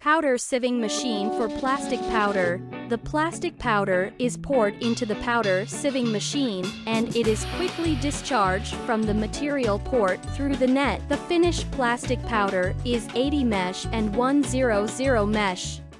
Powder sieving machine for plastic powder. The plastic powder is poured into the powder sieving machine, and it is quickly discharged from the material port through the net. The finished plastic powder is 80 mesh and 100 mesh.